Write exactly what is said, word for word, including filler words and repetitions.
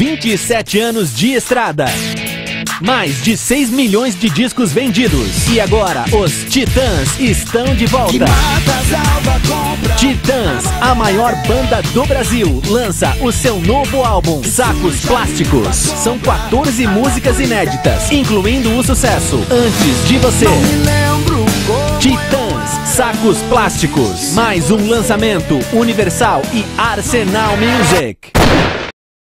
vinte e sete anos de estrada. Mais de seis milhões de discos vendidos. E agora, os Titãs estão de volta. Titãs, a maior banda do Brasil, lança o seu novo álbum, Sacos Plásticos. São quatorze músicas inéditas, incluindo o sucesso Antes de Você. Titãs, Sacos Plásticos. Mais um lançamento Universal e Arsenal Music.